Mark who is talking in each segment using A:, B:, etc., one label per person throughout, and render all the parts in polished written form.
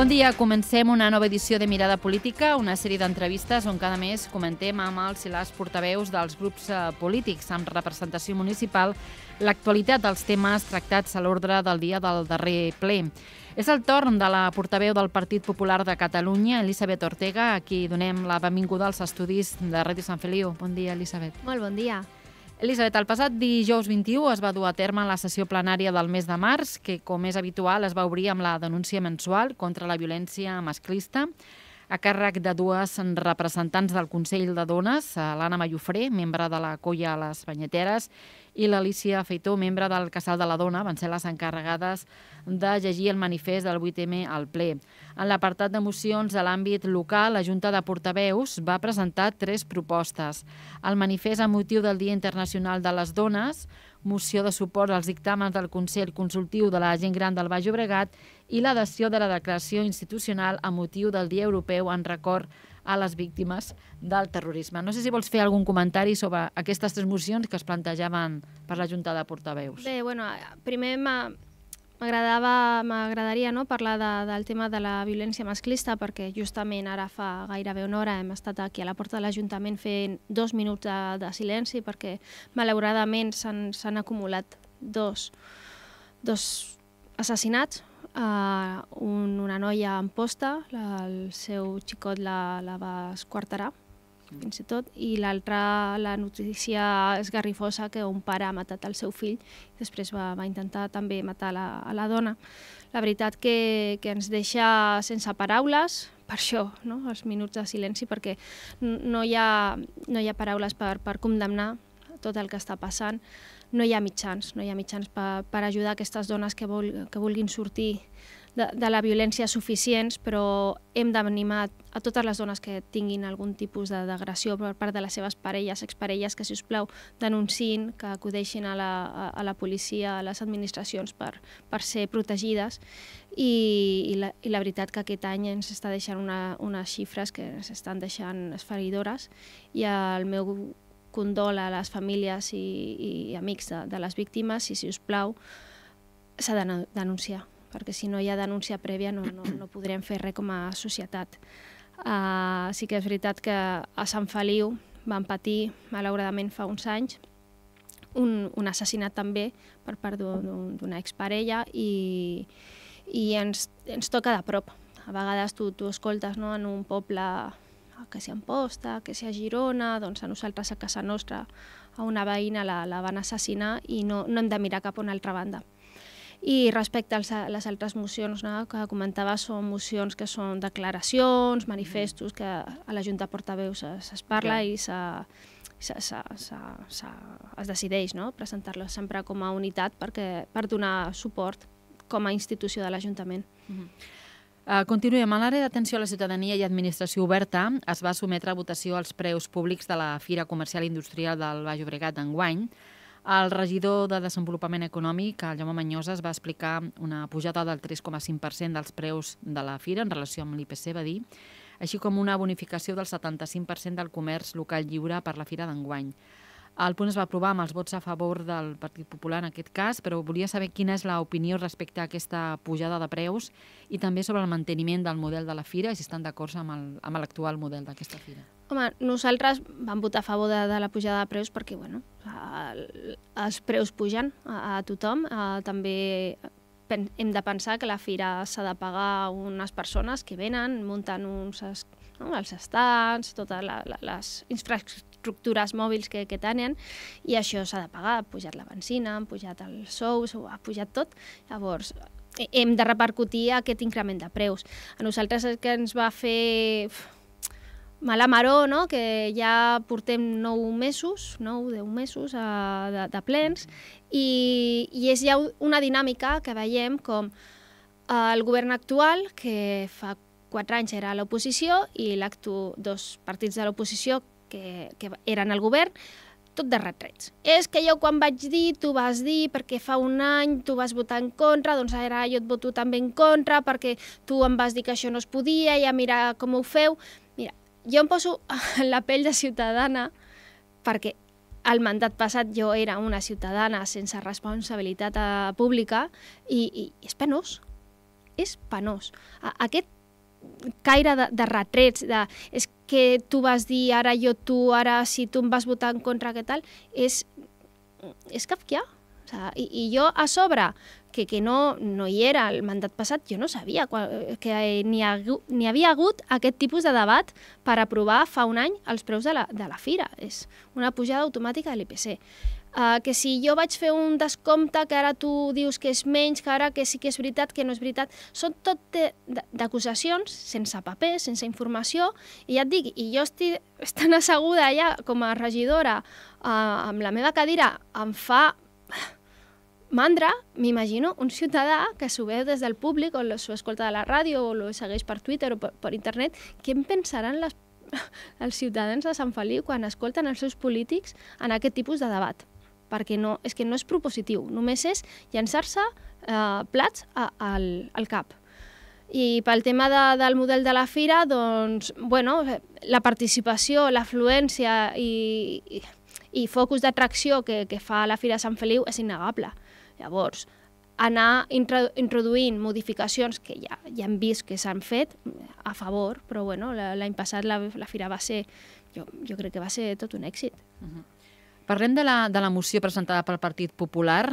A: Bon dia, comencem una nova edició de Mirada Política, una sèrie d'entrevistes on cada mes comentem amb els i les portaveus dels grups polítics amb representació municipal l'actualitat dels temes tractats a l'ordre del dia del darrer ple. És el torn de la portaveu del Partit Popular de Catalunya, Elisabet Ortega, a qui donem la benvinguda als estudis de Ràdio Sant Feliu. Bon dia, Elisabet.
B: Molt bon dia.
A: Elisabet, el passat dijous 21 es va dur a terme la sessió plenària del mes de març, que, com és habitual, es va obrir amb la denúncia mensual contra la violència masclista, a càrrec de dues representants del Consell de Dones, l'Anna Mallofré, membre de la Colla a les Banyeteres, i l'Alicia Feitó, membre del Casal de la Dona, van ser les encarregades de llegir el manifest del 8M al ple. En l'apartat de mocions de l'àmbit local, la Junta de Portaveus va presentar 3 propostes. El manifest amb motiu del Dia Internacional de les Dones, moció de suport als dictàmens del Consell Consultiu de la Gent Gran del Baix Llobregat i l'adhesió de la declaració institucional amb motiu del Dia Europeu en record a les víctimes del terrorisme. No sé si vols fer algun comentari sobre aquestes 3 mocions que es plantejaven per la Junta de Portaveus.
B: Bé, bueno, primer m'agradaria parlar del tema de la violència masclista, perquè justament ara fa gairebé una hora hem estat aquí a la porta de l'Ajuntament fent 2 minuts de silenci, perquè malauradament s'han acumulat dos assassinats. Una noia en posta, el seu xicot la va esquarterar, fins i tot, i l'altra, la notícia esgarrifosa que un pare ha matat el seu fill i després va intentar també matar a la dona. La veritat que ens deixa sense paraules, per això, els minuts de silenci, perquè no hi ha paraules per condemnar tot el que està passant. No hi ha mitjans per ajudar aquestes dones que vulguin sortir de la violència suficients, però hem d'animar a totes les dones que tinguin algun tipus d'agressió per part de les seves parelles, exparelles, que, si us plau, denunciïn, que acudeixin a la policia, a les administracions per ser protegides. I la veritat que aquest any ens està deixant unes xifres que ens estan deixant esfereïdores, i el meu condol a les famílies i amics de les víctimes, i, si us plau, s'ha de denunciar, perquè si no hi ha denúncia prèvia no podrem fer res com a societat. Sí que és veritat que a Sant Feliu vam patir, malauradament fa uns anys, un assassinat també per part d'una exparella, i ens toca de prop. A vegades tu escoltes en un poble, que si a Amposta, que si a Girona, doncs a nosaltres a casa nostra a una veïna la van assassinar i no hem de mirar cap a una altra banda. I respecte a les altres mocions que comentava, són mocions que són declaracions, manifestos, que a la Junta de Portaveus es parla i es decideix presentar-les sempre com a unitat per donar suport com a institució de l'Ajuntament.
A: Continuem. A l'àrea d'atenció a la ciutadania i administració oberta es va sometre a votació els preus públics de la Fira Comercial i Industrial del Baix Llobregat d'enguany. El regidor de Desenvolupament Econòmic, el Jaume Mañosa, va explicar una pujada del 3,5% dels preus de la fira en relació amb l'IPC, va dir, així com una bonificació del 75% del comerç local lliure per la fira d'enguany. El punt es va aprovar amb els vots a favor del Partit Popular en aquest cas, però volia saber quina és l'opinió respecte a aquesta pujada de preus i també sobre el manteniment del model de la fira i si estan d'acord amb l'actual model d'aquesta fira.
B: Home, nosaltres vam votar a favor de la pujada de preus perquè els preus pugen a tothom. També hem de pensar que la fira s'ha de pagar unes persones que venen, munten els estants, totes les infraestructures mòbils que tenen, i això s'ha de pagar. Ha pujat la benzina, han pujat els sous, ha pujat tot. Llavors, hem de repercutir aquest increment de preus. A nosaltres és que ens va fer mala maror, que ja portem 9 mesos, 10 mesos de plens, i és ja una dinàmica que veiem com el govern actual, que fa 4 anys era a l'oposició, i dos partits de l'oposició que eren al govern, tot de retrets. És que jo quan vaig dir, tu vas dir, perquè fa un any tu vas votar en contra, doncs ara jo et voto també en contra, perquè tu em vas dir que això no es podia, ja mira com ho feu. Mira, jo em poso en la pell de ciutadana, perquè el mandat passat jo era una ciutadana sense responsabilitat pública, i és penós. És penós. Aquest caire de retrets, és que tu vas dir, ara jo tu, ara si tu em vas votar en contra, què tal, és kafkià. O sigui, i jo a sobre, que no hi era el mandat passat, jo no sabia que n'hi havia hagut aquest tipus de debat per aprovar fa un any els preus de la fira. És una pujada automàtica de l'IPC. Que si jo vaig fer un descompte, que ara tu dius que és menys, que ara que sí que és veritat, que no és veritat, són tot d'acusacions sense papers, sense informació, i ja et dic, i jo estic tan asseguda allà com a regidora amb la meva cadira, em fa mandra, m'imagino, un ciutadà que s'ho veu des del públic o s'ho escolta a la ràdio o ho segueix per Twitter o per internet, què en pensaran els ciutadans de Sant Feliu quan escolten els seus polítics en aquest tipus de debat? Perquè és que no és propositiu, només és llançar-se plats al cap. I pel tema del model de la fira, doncs, bueno, la participació, l'afluència i focus d'atracció que fa la Fira de Sant Feliu és innegable. Llavors, anar introduint modificacions que ja hem vist que s'han fet a favor, però bueno, l'any passat la Fira va ser, jo crec que va ser tot un èxit.
A: Parlem de la moció presentada pel Partit Popular.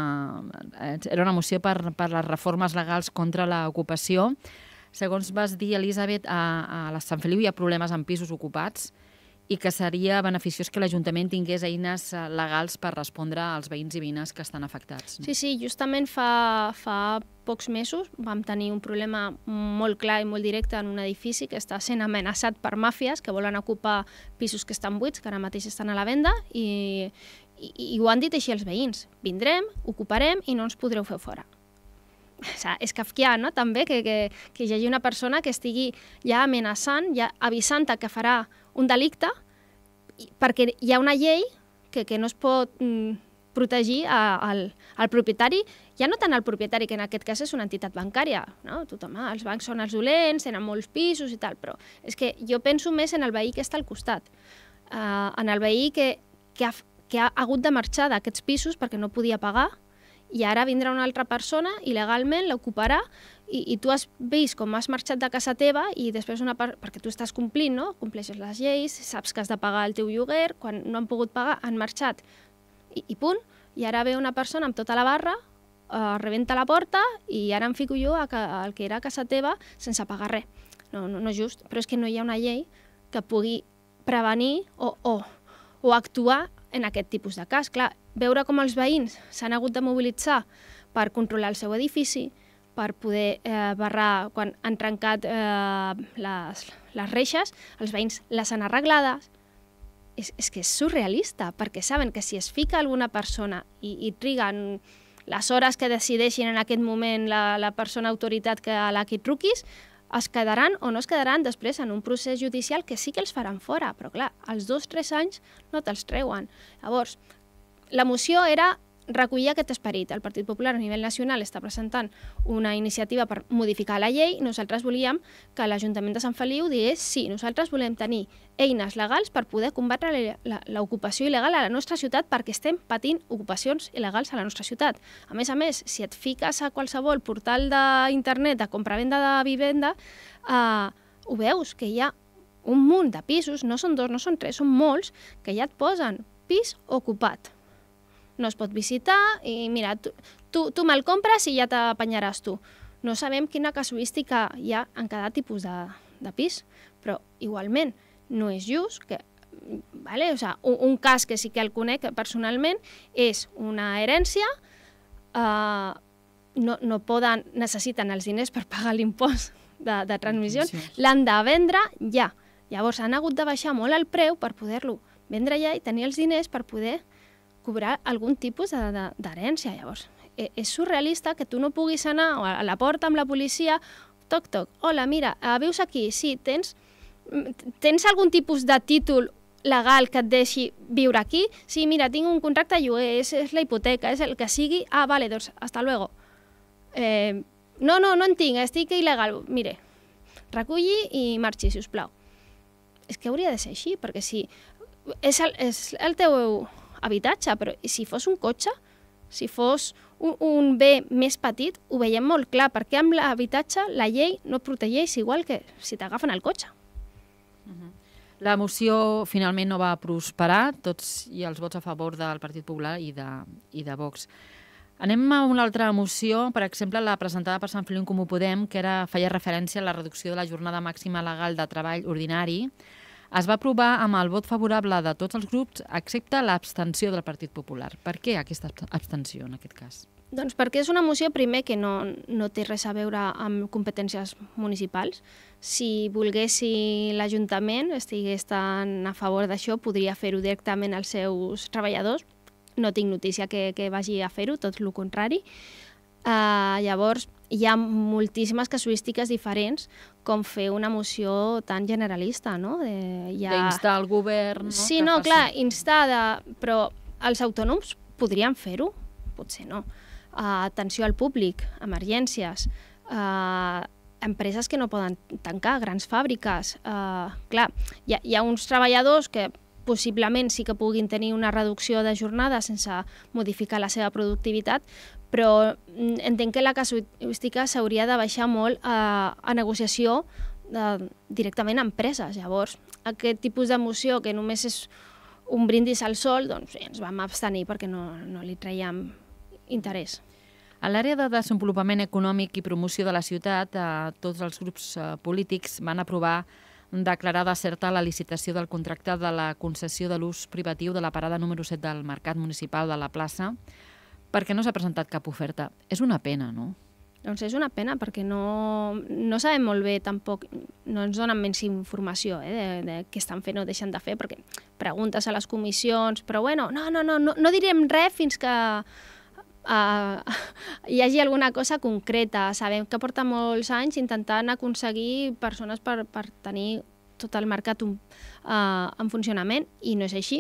A: Era una moció per les reformes legals contra l'ocupació. Segons vas dir, Elisabet, a Sant Feliu hi ha problemes amb pisos ocupats i que seria beneficiós que l'Ajuntament tingués eines legals per respondre als veïns i veïnes que estan afectats.
B: Sí, justament fa pocs mesos vam tenir un problema molt clar i molt directe en un edifici que està sent amenaçat per màfies que volen ocupar pisos que estan buits, que ara mateix estan a la venda, i ho han dit així els veïns. Vindrem, ocuparem i no ens podreu fer fora. O sigui, és kafkià, no? També que hi hagi una persona que estigui ja amenaçant, ja avisant que farà un delicte, perquè hi ha una llei que no es pot protegir al propietari, ja no tant al propietari, que en aquest cas és una entitat bancària, no? Tothom, els bancs són els dolents, tenen molts pisos i tal, però és que jo penso més en el veí que està al costat, en el veí que ha hagut de marxar d'aquests pisos perquè no podia pagar, i ara vindrà una altra persona i legalment l'ocuparà i tu has vist com has marxat de casa teva i després perquè tu estàs complint, no? Compleixes les lleis, saps que has de pagar el teu lloguer, quan no han pogut pagar han marxat i punt, i ara ve una persona amb tota la barra, rebenta la porta i ara em fico jo al que era a casa teva sense pagar res. No és just, però és que no hi ha una llei que pugui prevenir o actuar en aquest tipus de cas. Clar, veure com els veïns s'han hagut de mobilitzar per controlar el seu edifici, per poder barrar quan han trencat les reixes, els veïns les han arreglades. És que és surrealista, perquè saben que si es fica alguna persona i triguen les hores que decideixin en aquest moment la persona autoritat a la que truquis, es quedaran o no es quedaran després en un procés judicial que sí que els faran fora, però clar, als 2 o 3 anys no te'ls treuen. Llavors, la moció era recollir aquest esperit. El Partit Popular a nivell nacional està presentant una iniciativa per modificar la llei. Nosaltres volíem que l'Ajuntament de Sant Feliu digués sí, nosaltres volem tenir eines legals per poder combatre l'ocupació il·legal a la nostra ciutat, perquè estem patint ocupacions il·legals a la nostra ciutat. A més, si et fiques a qualsevol portal d'internet de compra-venda de vivenda, ho veus, que hi ha un munt de pisos, no són 2, no són 3, són molts, que ja et posen pis ocupat. No es pot visitar i mira, tu me'l compres i ja t'apanyaràs tu. No sabem quina casuística hi ha en cada tipus de pis, però igualment no és just que un cas que sí que el conec personalment és una herència, necessiten els diners per pagar l'impost de transmissions, l'han de vendre ja. Llavors han hagut de baixar molt el preu per poder-lo vendre ja i tenir els diners per poder cobrar algun tipus d'herència. Llavors, és surrealista que tu no puguis anar a la porta amb la policia, toc, toc, hola, mira, vius aquí, sí, tens algun tipus de títol legal que et deixi viure aquí? Sí, mira, tinc un contracte de lloguer, és la hipoteca, és el que sigui, vale, doncs, hasta luego. No en tinc, estic il·legal, mire, reculli i marxi, si us plau. És que hauria de ser així, perquè si és el teu habitatge, però si fos un cotxe, Si fos un bé més petit, ho veiem molt clar, perquè amb l'habitatge la llei no protegeix igual que si t'agafen el cotxe.
A: La moció finalment no va prosperar, tots i els vots a favor del Partit Popular i de Vox. Anem a una altra moció, per exemple, la presentada per Sant Feliu en Comú Podem, que feia referència a la reducció de la jornada màxima legal de treball ordinari. Es va aprovar amb el vot favorable de tots els grups, excepte l'abstenció del Partit Popular. Per què aquesta abstenció, en aquest cas?
B: Doncs perquè és una moció, primer, que no té res a veure amb competències municipals. Si volguessi l'Ajuntament estigués tan a favor d'això, podria fer-ho directament als seus treballadors. No tinc notícia que vagi a fer-ho, tot el contrari. Llavors, hi ha moltíssimes casuístiques diferents com fer una moció tan generalista, no?
A: D'instar el govern...
B: Sí, no, clar, instar, però els autònoms podrien fer-ho? Potser no. Atenció al públic, emergències, empreses que no poden tancar, grans fàbriques. Clar, hi ha uns treballadors que possiblement sí que puguin tenir una reducció de jornada sense modificar la seva productivitat, però entenc que la casuística s'hauria de baixar molt a negociació directament a empreses. Llavors, aquest tipus de moció que només és un brindis al sol, doncs ens vam abstenir perquè no li traiem interès.
A: A l'àrea de desenvolupament econòmic i promoció de la ciutat, tots els grups polítics van aprovar declarar deserta la licitació del contracte de la concessió de l'ús privatiu de la parada número 7 del Mercat Municipal de la plaça, perquè no s'ha presentat cap oferta. És una pena, no?
B: Doncs és una pena, perquè no sabem molt bé tampoc, no ens donen menys informació de què estan fent o deixen de fer, perquè preguntes a les comissions, però bueno, no direm res fins que hi hagi alguna cosa concreta. Sabem que porta molts anys intentant aconseguir persones per tenir tot el mercat en funcionament i no és així.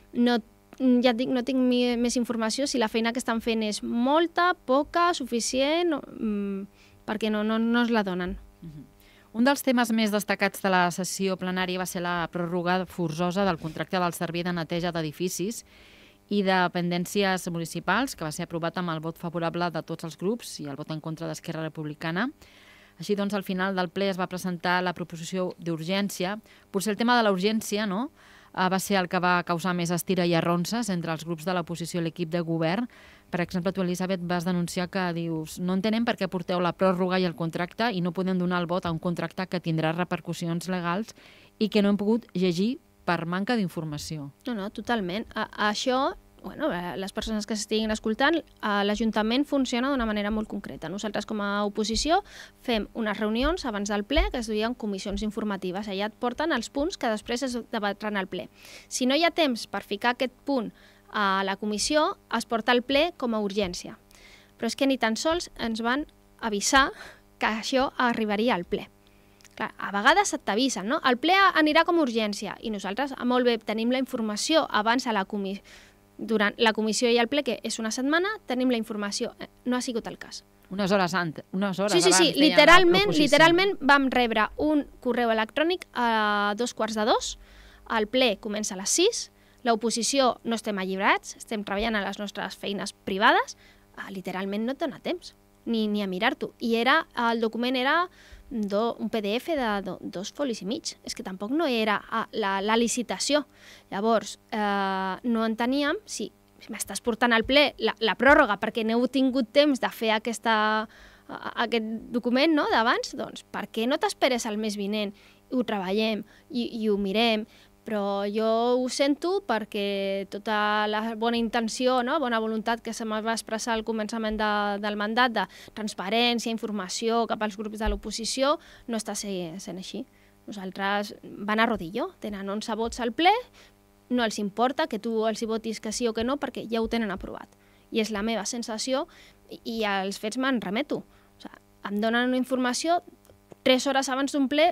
B: Ja dic, no tinc més informació si la feina que estan fent és molta, poca, suficient, perquè no es la donen.
A: Un dels temes més destacats de la sessió plenària va ser la pròrroga forçosa del contracte del servei de neteja d'edificis i de dependències municipals, que va ser aprovat amb el vot favorable de tots els grups i el vot en contra d'Esquerra Republicana. Així doncs, al final del ple es va presentar la proposició d'urgència. Potser el tema de la urgència, no?, va ser el que va causar més estira i arronses entre els grups de l'oposició i l'equip de govern. Per exemple, tu, Elisabet, vas denunciar que dius no entenem per què porteu la pròrroga i el contracte i no podem donar el vot a un contracte que tindrà repercussions legals i que no hem pogut llegir per manca d'informació.
B: No, totalment. Això, les persones que s'estiguin escoltant, l'Ajuntament funciona d'una manera molt concreta. Nosaltres, com a oposició, fem unes reunions abans del ple que es duien comissions informatives. Allà et porten els punts que després es debatran al ple. Si no hi ha temps per ficar aquest punt a la comissió, es porta al ple com a urgència. Però és que ni tan sols ens van avisar que això arribaria al ple. Clar, a vegades t'avisen, no? El ple anirà com a urgència i nosaltres, molt bé, tenim la informació abans a la comissió, durant la comissió i el ple, que és una setmana, tenim la informació. No ha sigut el cas.
A: Unes hores abans.
B: Sí, literalment vam rebre un correu electrònic a 2:15, el ple comença a les 6, l'oposició no estem alliberats, estem treballant a les nostres feines privades, literalment no et dona temps ni a mirar-t'ho. I el document era un PDF de 2 folis i mig. És que tampoc no era la licitació. Llavors, no enteníem si m'estàs portant al ple la pròrroga perquè no heu tingut temps de fer aquest document d'abans, doncs per què no t'esperes al mes vinent? Ho treballem i ho mirem. Però jo ho sento perquè tota la bona intenció, bona voluntat que se m'ha va expressar al començament del mandat de transparència, informació cap als grups de l'oposició, no està sent així. Nosaltres van a rodillo, tenen 11 vots al ple, no els importa que tu els hi votis que sí o que no perquè ja ho tenen aprovat. I és la meva sensació i als fets me'n remeto. Em donen una informació 3 hores abans d'un ple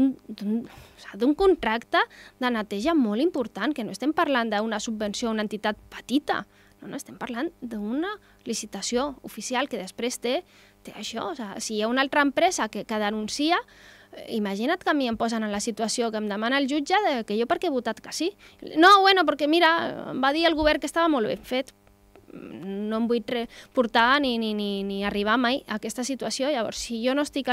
B: d'un contracte de neteja molt important, que no estem parlant d'una subvenció a una entitat petita, no, estem parlant d'una licitació oficial que després té això. Si hi ha una altra empresa que denuncia, imagina't que a mi em posen en la situació que em demana el jutge que jo per què he votat que sí. No, perquè mira, em va dir el govern que estava molt ben fet. no em vull portar ni arribar mai a aquesta situació. Llavors, si jo no estic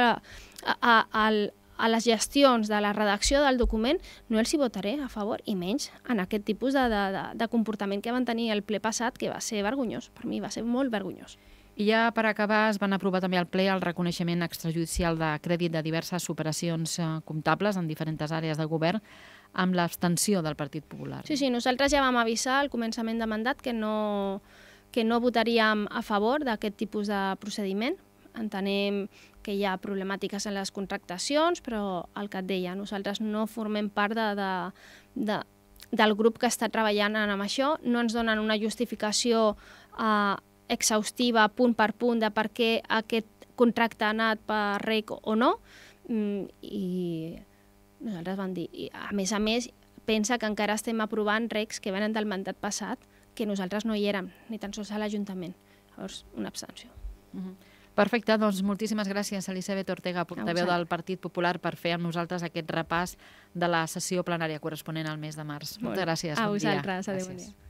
B: a les gestions de la redacció del document, no els hi votaré a favor, i menys en aquest tipus de comportament que van tenir el ple passat, que va ser vergonyós. Per mi va ser molt vergonyós.
A: I ja per acabar, es van aprovar també al ple el reconeixement extrajudicial de crèdit de diverses operacions comptables en diferents àrees del govern amb l'abstenció del Partit Popular.
B: Sí, nosaltres ja vam avisar al començament de mandat que no votaríem a favor d'aquest tipus de procediment. Entenem que hi ha problemàtiques en les contractacions, però el que et deia, nosaltres no formem part del grup que està treballant amb això, no ens donen una justificació exhaustiva, punt per punt, de per què aquest contracte ha anat per REC o no, i nosaltres vam dir, a més, pensa que encara estem aprovant RECs que venen del mandat passat, que nosaltres no hi érem, ni tan sols a l'Ajuntament. Llavors, una abstenció.
A: Perfecte, doncs moltíssimes gràcies, Elisabet Ortega, portaveu del Partit Popular, per fer amb nosaltres aquest repàs de la sessió plenària corresponent al mes de març. Moltes gràcies.
B: A vosaltres, adéu.